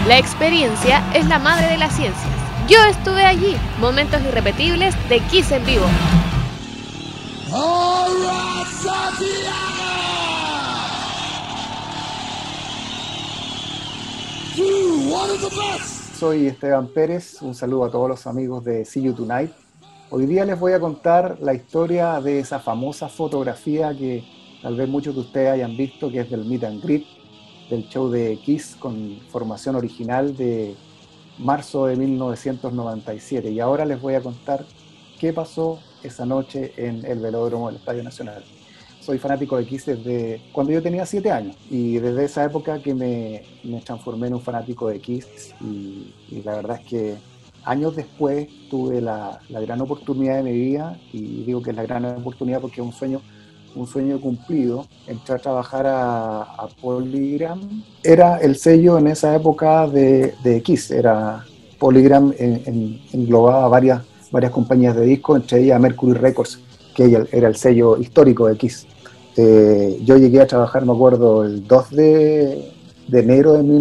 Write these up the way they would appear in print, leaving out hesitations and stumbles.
La experiencia es la madre de las ciencias. Yo estuve allí, momentos irrepetibles de Kiss en vivo. Soy Esteban Pérez, un saludo a todos los amigos de See You Tonight. Hoy día les voy a contar la historia de esa famosa fotografía que tal vez muchos de ustedes hayan visto, que es del Meet and Greet, del show de Kiss con formación original de marzo de 1997. Y ahora les voy a contar qué pasó esa noche en el velódromo del Estadio Nacional. Soy fanático de Kiss desde cuando yo tenía 7 años y desde esa época que me transformé en un fanático de Kiss y la verdad es que años después tuve la gran oportunidad de mi vida, y digo que es la gran oportunidad porque es un sueño cumplido. Entré a trabajar a Polygram. Era el sello en esa época de Kiss. Era Polygram, englobaba varias compañías de discos, entre ellas Mercury Records, que era el sello histórico de Kiss. Yo llegué a trabajar, me acuerdo, el 2 de enero de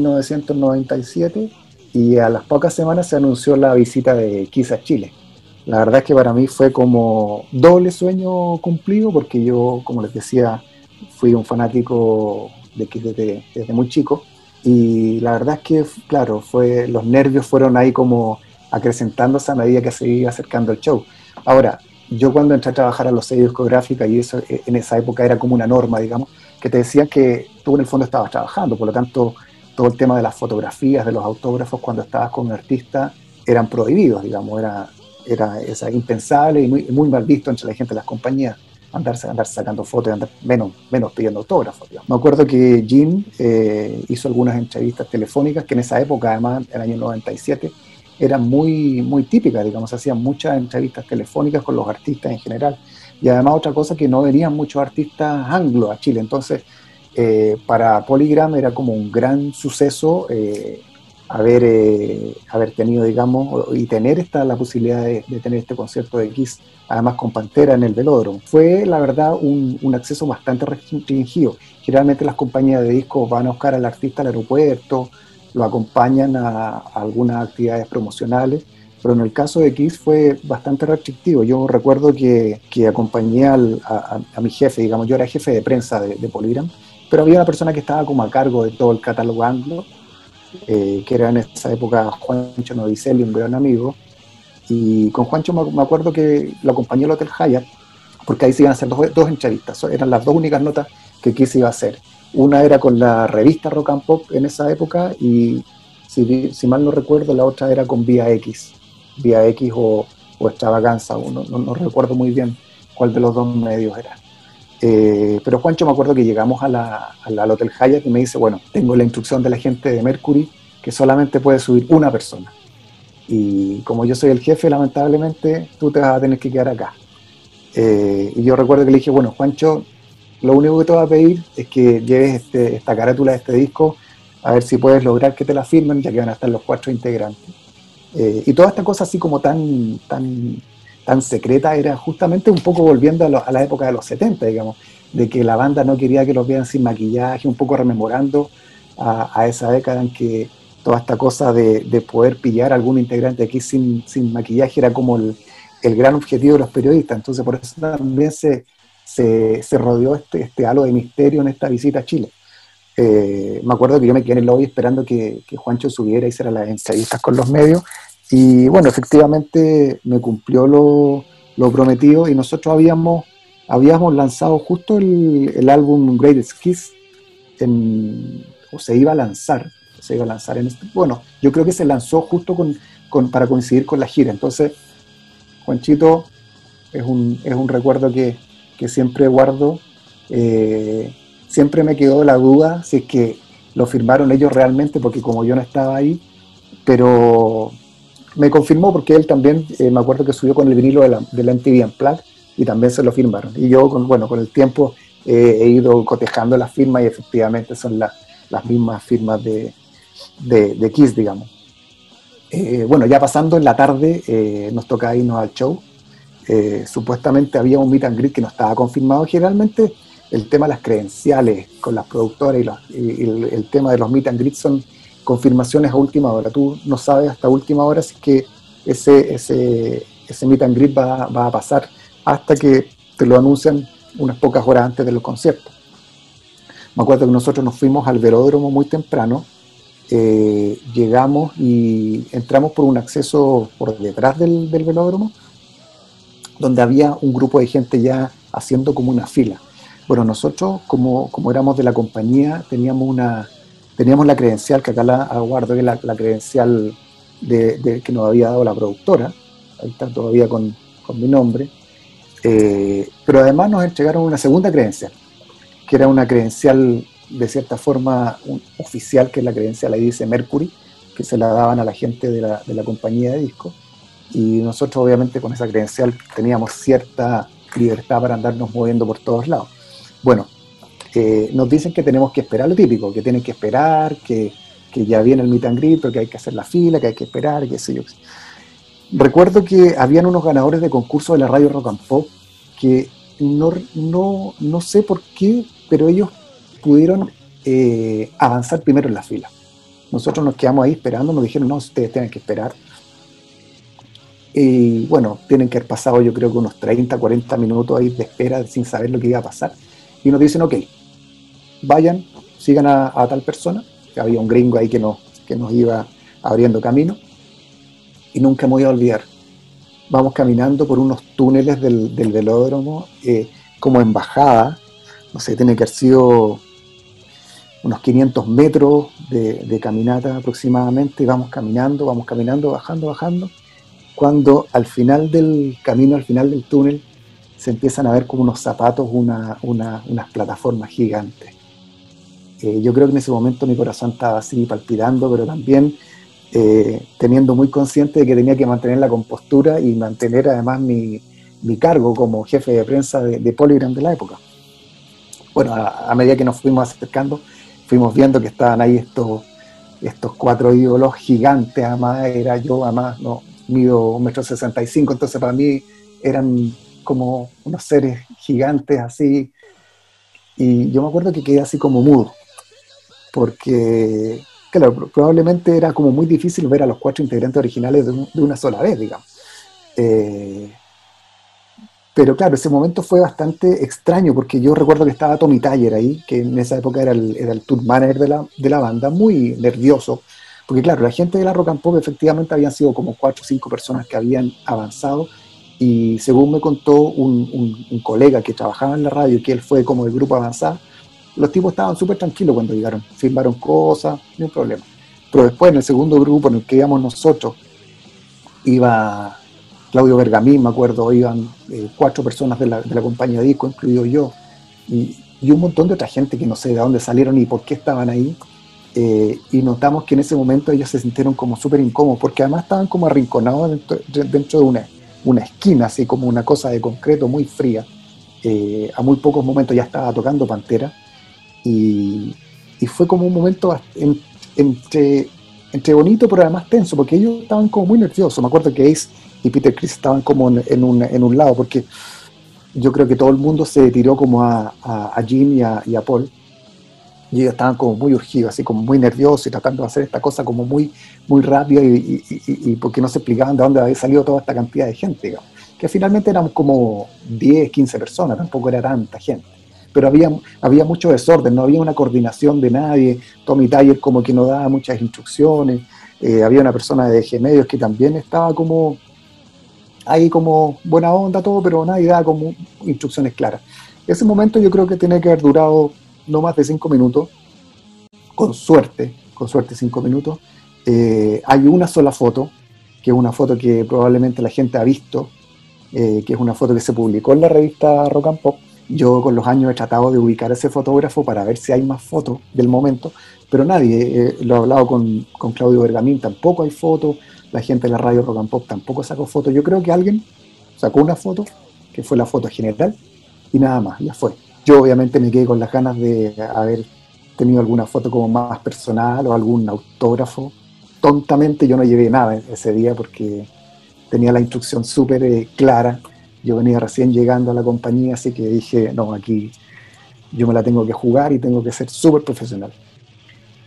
1997, y a las pocas semanas se anunció la visita de Kiss a Chile. La verdad es que para mí fue como doble sueño cumplido, porque yo, como les decía, fui un fanático de Kiss desde muy chico, y la verdad es que, claro, los nervios fueron ahí como acrecentándose a medida que se iba acercando el show. Ahora, yo cuando entré a trabajar a los sellos discográficos, y eso en esa época era como una norma, digamos, que te decían que tú en el fondo estabas trabajando, por lo tanto todo el tema de las fotografías, de los autógrafos cuando estabas con un artista eran prohibidos, digamos, era impensable y muy mal visto entre la gente de las compañías andar sacando fotos y andar menos pidiendo autógrafos, digamos. Me acuerdo que Jim hizo algunas entrevistas telefónicas que en esa época, además, en el año 97, eran muy típicas, digamos, hacían muchas entrevistas telefónicas con los artistas en general, y además otra cosa, que no venían muchos artistas anglos a Chile, entonces para Polygram era como un gran suceso haber tenido, digamos, y tener la posibilidad de tener este concierto de Kiss, además con Pantera en el velódromo. Fue, la verdad, un acceso bastante restringido. Generalmente las compañías de discos van a buscar al artista al aeropuerto, lo acompañan a algunas actividades promocionales, pero en el caso de Kiss fue bastante restrictivo. Yo recuerdo que acompañé a mi jefe, digamos, yo era jefe de prensa de Polygram, pero había una persona que estaba como a cargo de todo el catálogo anglo, que era en esa época Juancho Novicelli, un gran amigo, y con Juancho me acuerdo que lo acompañé al Hotel Hyatt, porque ahí se iban a hacer dos entrevistas, eran las dos únicas notas que Kiss iba a hacer. Una era con la revista Rock and Pop en esa época, y si mal no recuerdo, la otra era con Vía X o Extravaganza, no recuerdo muy bien cuál de los dos medios era. Pero Juancho, me acuerdo que llegamos al Hotel Hyatt y me dice, bueno, tengo la instrucción de la gente de Mercury que solamente puede subir una persona, y como yo soy el jefe, lamentablemente tú te vas a tener que quedar acá. Y yo recuerdo que le dije, bueno, Juancho, lo único que te voy a pedir es que lleves esta carátula de este disco, a ver si puedes lograr que te la firmen, ya que van a estar los 4 integrantes. Y toda esta cosa así como tan secreta era justamente un poco volviendo a la época de los 70, digamos, de que la banda no quería que los vean sin maquillaje, un poco rememorando a esa década en que toda esta cosa de poder pillar a algún integrante aquí sin maquillaje era como el gran objetivo de los periodistas. Entonces por eso también se rodeó este halo de misterio en esta visita a Chile. Me acuerdo que yo me quedé en el lobby esperando que Juancho subiera y hiciera las entrevistas con los medios, y bueno, efectivamente me cumplió lo prometido, y nosotros habíamos lanzado justo el álbum Greatest Kiss, se iba a lanzar bueno, yo creo que se lanzó justo para coincidir con la gira. Entonces Juanchito es un recuerdo que siempre guardo. Siempre me quedó la duda si es que lo firmaron ellos realmente, porque como yo no estaba ahí, pero me confirmó porque él también, me acuerdo que subió con el vinilo de la MTV Unplugged y también se lo firmaron. Y yo, con el tiempo he ido cotejando las firmas y efectivamente son las mismas firmas de Kiss, digamos. Bueno, ya pasando en la tarde, nos toca irnos al show. Supuestamente había un meet and greet que no estaba confirmado. Generalmente el tema de las credenciales con las productoras y el tema de los meet and greet son confirmaciones a última hora. Tú no sabes hasta última hora si es que ese meet and greet va a pasar hasta que te lo anuncian unas pocas horas antes de los conciertos. Me acuerdo que nosotros nos fuimos al velódromo muy temprano, llegamos y entramos por un acceso por detrás del velódromo, donde había un grupo de gente ya haciendo como una fila. Bueno, nosotros, como éramos de la compañía, teníamos la credencial, que acá la guardo, que es la credencial que nos había dado la productora. Ahí está todavía con mi nombre. Pero además nos entregaron una segunda credencial, que era una credencial de cierta forma oficial, que es la credencial ahí dice Mercury, que se la daban a la gente de la compañía de discos. Y nosotros obviamente con esa credencial teníamos cierta libertad para andarnos moviendo por todos lados. Bueno, nos dicen que tenemos que esperar lo típico, que tienen que esperar, que ya viene el meet and greet, pero que hay que hacer la fila, que hay que esperar, qué sé yo. Recuerdo que habían unos ganadores de concurso de la radio Rock and Pop que no sé por qué, pero ellos pudieron avanzar primero en la fila. Nosotros nos quedamos ahí esperando, nos dijeron, no, ustedes tienen que esperar. Y bueno, tienen que haber pasado yo creo que unos 30, 40 minutos ahí de espera sin saber lo que iba a pasar. Y nos dicen, ok, vayan, sigan a tal persona. Había un gringo ahí que nos iba abriendo camino. Y nunca me voy a olvidar. Vamos caminando por unos túneles del velódromo, como en bajada. No sé, tiene que haber sido unos 500 metros de caminata aproximadamente. Y vamos caminando, bajando. Cuando al final del camino, al final del túnel, se empiezan a ver como unos zapatos, unas plataformas gigantes. Yo creo que en ese momento mi corazón estaba así palpitando, pero también teniendo muy consciente de que tenía que mantener la compostura y mantener además mi cargo como jefe de prensa de Polygram de la época. Bueno, a medida que nos fuimos acercando, fuimos viendo que estaban ahí estos cuatro ídolos gigantes. Además, no mido 1,65 m, entonces para mí eran como unos seres gigantes así. Y yo me acuerdo que quedé así como mudo, porque claro, probablemente era como muy difícil ver a los cuatro integrantes originales de una sola vez, digamos. Pero claro, ese momento fue bastante extraño, porque yo recuerdo que estaba Tommy Thayer ahí, que en esa época era el tour manager de la banda, muy nervioso, porque claro, la gente de la Rock and Pop efectivamente habían sido como 4 o 5 personas que habían avanzado, y según me contó un colega que trabajaba en la radio, que él fue como el grupo avanzado, los tipos estaban súper tranquilos cuando llegaron, firmaron cosas, no hay problema. Pero después en el segundo grupo en el que íbamos nosotros, iba Claudio Bergamín, me acuerdo, iban 4 personas de la compañía de disco, incluido yo, y un montón de otra gente que no sé de dónde salieron y por qué estaban ahí. Y notamos que en ese momento ellos se sintieron como súper incómodos, porque además estaban como arrinconados dentro de una esquina, así como una cosa de concreto muy fría. A muy pocos momentos ya estaba tocando Pantera, y fue como un momento entre bonito pero además tenso, porque ellos estaban como muy nerviosos. Me acuerdo que Ace y Peter Criss estaban como en un lado, porque yo creo que todo el mundo se tiró como a Jim y a Paul, y ellos estaban como muy urgidos, así como muy nerviosos y tratando de hacer esta cosa como muy, muy rápida, y porque no se explicaban de dónde había salido toda esta cantidad de gente, digamos. Que finalmente éramos como 10, 15 personas, tampoco era tanta gente. Pero había mucho desorden, no había una coordinación de nadie. Tommy Thayer como que no daba muchas instrucciones. Había una persona de G Medios que también estaba como ahí como buena onda todo, pero nadie daba como instrucciones claras. Ese momento yo creo que tiene que haber durado no más de 5 minutos, con suerte 5 minutos. Hay una sola foto, que es una foto que probablemente la gente ha visto, que es una foto que se publicó en la revista Rock and Pop. Yo con los años he tratado de ubicar a ese fotógrafo para ver si hay más fotos del momento, pero nadie. Lo he hablado con Claudio Bergamín, tampoco hay fotos. La gente de la radio Rock and Pop tampoco sacó fotos. Yo creo que alguien sacó una foto, que fue la foto general, y nada más, ya fue. Yo obviamente me quedé con las ganas de haber tenido alguna foto como más personal o algún autógrafo. Tontamente yo no llevé nada ese día porque tenía la instrucción súper clara. Yo venía recién llegando a la compañía, así que dije, no, aquí yo me la tengo que jugar y tengo que ser súper profesional.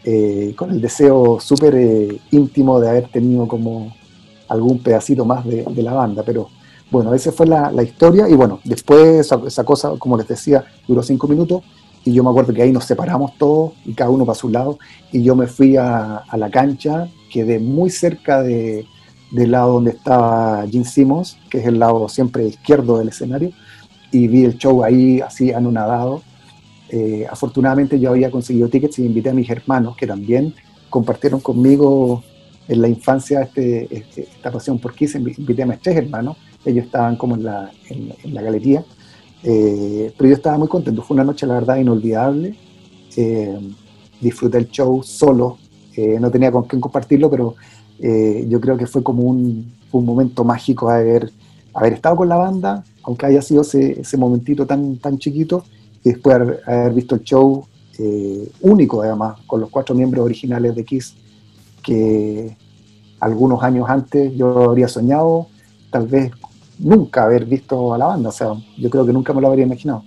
con el deseo súper íntimo de haber tenido como algún pedacito más de la banda, pero bueno, esa fue la historia, y bueno, después esa cosa, como les decía, duró 5 minutos, y yo me acuerdo que ahí nos separamos todos, y cada uno para su lado, y yo me fui a la cancha, quedé muy cerca del lado donde estaba Gene Simmons, que es el lado siempre izquierdo del escenario, y vi el show ahí así anonadado. Afortunadamente yo había conseguido tickets y invité a mis hermanos, que también compartieron conmigo en la infancia esta pasión por Kiss. Invité a mis 3 hermanos, ellos estaban como en la galería, pero yo estaba muy contento. Fue una noche, la verdad, inolvidable. eh, Disfruté el show solo, no tenía con quién compartirlo, pero yo creo que fue como fue un momento mágico haber estado con la banda, aunque haya sido ese momentito tan chiquito, y después haber visto el show único, además, con los 4 miembros originales de Kiss, que algunos años antes yo habría soñado, tal vez nunca haber visto a la banda. O sea, yo creo que nunca me lo habría imaginado.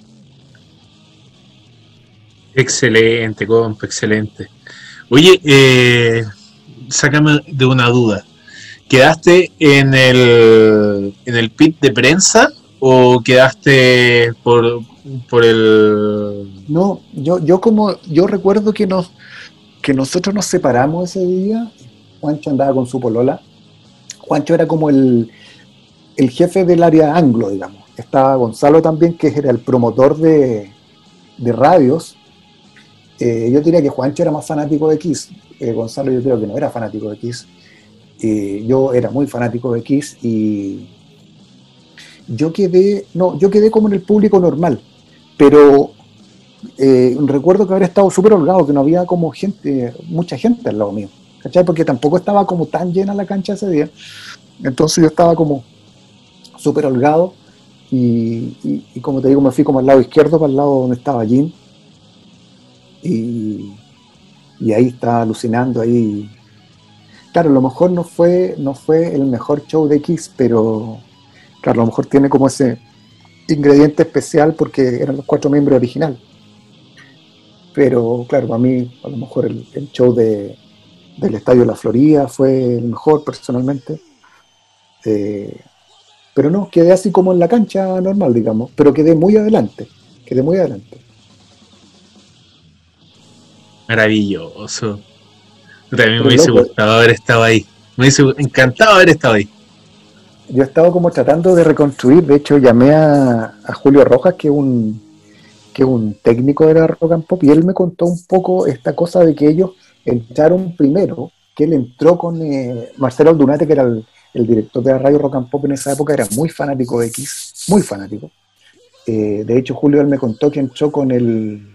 Excelente, compa, excelente. Oye, sácame de una duda. ¿Quedaste en el pit de prensa o quedaste por el...? No, yo recuerdo que nosotros nos separamos ese día. Juancho andaba con su polola. Juancho era como el jefe del área anglo, digamos. Estaba Gonzalo también, que era el promotor de radios. Yo diría que Juancho era más fanático de Kiss. Gonzalo yo creo que no era fanático de Kiss. Yo era muy fanático de Kiss, y yo quedé como en el público normal, pero recuerdo que haber estado súper holgado, que no había como mucha gente al lado mío, ¿cachai? Porque tampoco estaba como tan llena la cancha ese día, entonces yo estaba como súper holgado, y como te digo, me fui como al lado izquierdo, para el lado donde estaba Jim, y ahí estaba alucinando ahí. Claro, a lo mejor no fue el mejor show de Kiss, pero claro, a lo mejor tiene como ese ingrediente especial porque eran los 4 miembros originales. Pero claro, para mí a lo mejor el show del Estadio La Florida fue el mejor personalmente. Pero no, quedé así como en la cancha normal, digamos, pero quedé muy adelante. Maravilloso. También me Pero hubiese loco, gustado haber estado ahí. Me hubiese encantado haber estado ahí. yo estaba como tratando de reconstruir. De hecho llamé a Julio Rojas, que es un técnico de la Rock and Pop, y él me contó un poco esta cosa de que ellos entraron primero, que él entró con Marcelo Aldunate, que era el director de la radio Rock and Pop en esa época, era muy fanático de Kiss, muy fanático. De hecho, Julio, él me contó que entró con el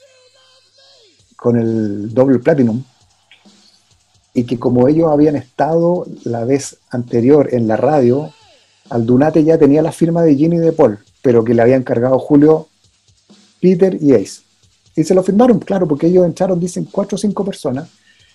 Double Platinum, y que como ellos habían estado la vez anterior en la radio, Aldunate ya tenía la firma de Gene y de Paul, pero que le habían encargado Julio, Peter y Ace. Y se lo firmaron, claro, porque ellos entraron, dicen, 4 o 5 personas.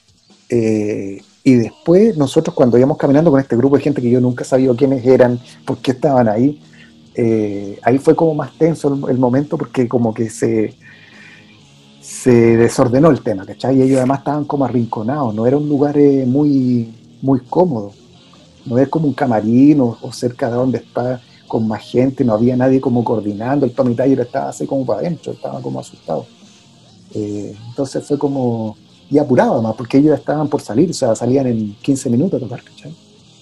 Y después nosotros, cuando íbamos caminando con este grupo de gente que yo nunca sabía quiénes eran, por qué estaban ahí, ahí fue como más tenso el momento, porque como que se desordenó el tema, ¿cachai? Y ellos además estaban como arrinconados, no era un lugar muy, muy cómodo, no es como un camarín o cerca de donde está con más gente, no había nadie como coordinando. El Tommy Tyler estaba así como para adentro, estaba como asustado. Entonces fue como, y apurado además, porque ellos estaban por salir, o sea, salían en 15 minutos a tocar, ¿cachai?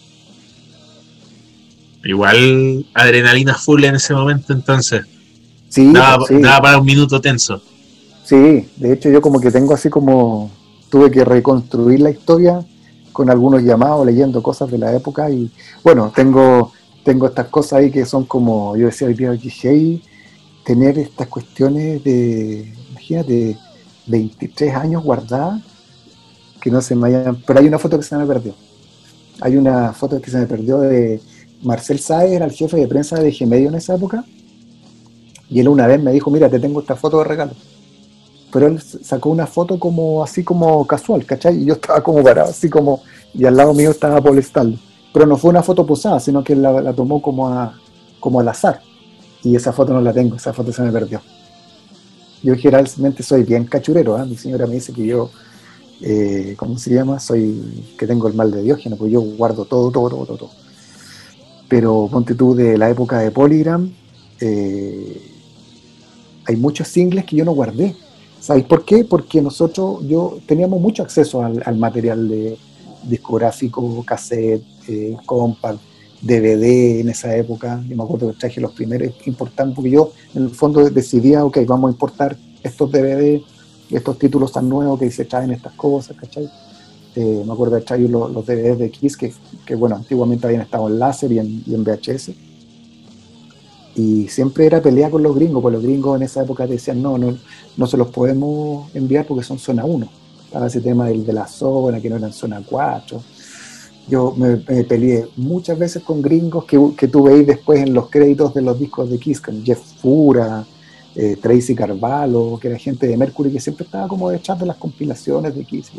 Igual adrenalina full en ese momento, entonces. Sí, sí. Daba para un minuto tenso. Sí, de hecho yo como que tengo así como, tuve que reconstruir la historia con algunos llamados, leyendo cosas de la época, y bueno, tengo estas cosas ahí que son como, yo decía hoy día, que tener estas cuestiones de, imagínate, 23 años guardadas, que no se me hayan, pero hay una foto que se me perdió. Hay una foto que se me perdió de Marcel Sáez, era el jefe de prensa de G-Medio en esa época, y él una vez me dijo, mira, te tengo esta foto de regalo. Pero él sacó una foto como así como casual, ¿cachai? Y yo estaba como parado, así como, y al lado mío estaba Paul Stanley. Pero no fue una foto posada, sino que él la tomó como al azar. Y esa foto no la tengo, esa foto se me perdió. Yo generalmente soy bien cachurero, ¿eh? Mi señora me dice que yo ¿cómo se llama? Soy que tengo el mal de Diógenes, pues yo guardo todo. Pero ponte tú de la época de Polygram, hay muchos singles que yo no guardé. ¿Sabéis por qué? Porque yo teníamos mucho acceso al material de discográfico, cassette, compact, DVD en esa época. Yo me acuerdo que traje los primeros importantes, porque yo en el fondo decidía, ok, vamos a importar estos DVD, estos títulos tan nuevos que se traen estas cosas, ¿cachai? Me acuerdo de traer los DVDs de Kiss que bueno, antiguamente habían estado en láser y en VHS. Y siempre era pelea con los gringos, porque los gringos en esa época decían, no se los podemos enviar porque son zona 1. Estaba ese tema de la zona, que no eran zona 4. Yo me peleé muchas veces con gringos que tú veis después en los créditos de los discos de Kiss, con Jeff Fura, Tracy Carvalho, que era gente de Mercury, que siempre estaba como detrás de las compilaciones de Kiss.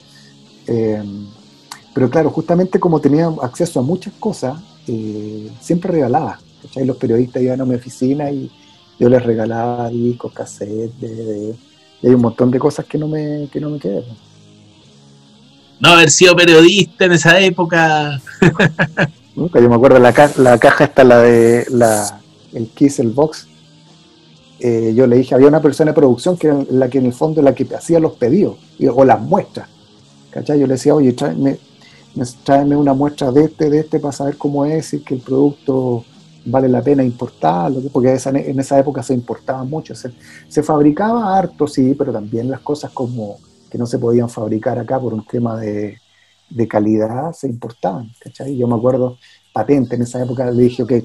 Pero claro, justamente como tenía acceso a muchas cosas, siempre regalaba. ¿Cachai? Los periodistas iban a mi oficina y yo les regalaba discos, cassettes, DVD, y hay un montón de cosas que no me quedan. No haber sido periodista en esa época. Nunca, yo me acuerdo la caja esta, el Kiss, el Box. Yo le dije, había una persona de producción que era la que en el fondo la que hacía los pedidos o las muestras. ¿Cachai? Yo le decía, oye, tráeme una muestra de este para saber cómo es y que el producto vale la pena importarlo, porque en esa época se importaba mucho, se fabricaba harto, sí, pero también las cosas como que no se podían fabricar acá por un tema de calidad se importaban, ¿cachai? Yo me acuerdo, patente, en esa época le dije, ok,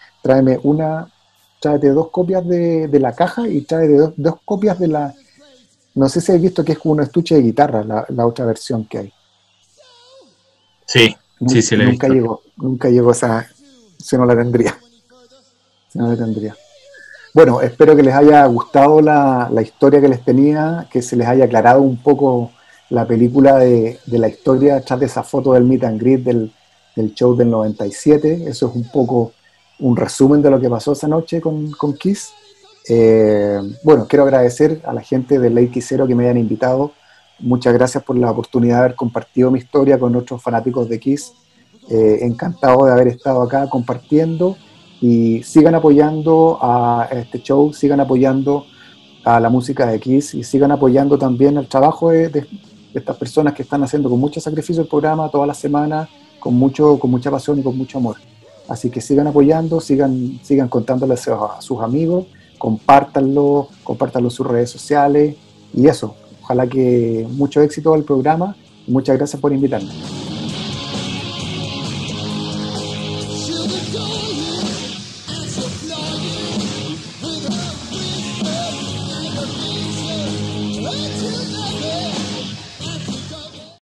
tráete 2 copias de la caja y tráete dos copias de la, no sé si has visto que es como un estuche de guitarra, la otra versión que hay. Sí, sí, le he visto. Nunca llegó esa, si no la tendría. Bueno, espero que les haya gustado la historia que les tenía, que se les haya aclarado un poco la película de la historia detrás de esa foto del meet and greet del show del 97. Eso es un poco un resumen de lo que pasó esa noche con Kiss. Bueno, quiero agradecer a la gente del X0 que me hayan invitado. Muchas gracias por la oportunidad de haber compartido mi historia con otros fanáticos de Kiss. Encantado de haber estado acá compartiendo, y sigan apoyando a este show, sigan apoyando a la música de Kiss y sigan apoyando también el trabajo de estas personas que están haciendo con mucho sacrificio el programa toda la semana, con mucha pasión y con mucho amor. Así que sigan apoyando, sigan contándoles a sus amigos, compártanlo en sus redes sociales y eso. Ojalá que mucho éxito al programa y muchas gracias por invitarme.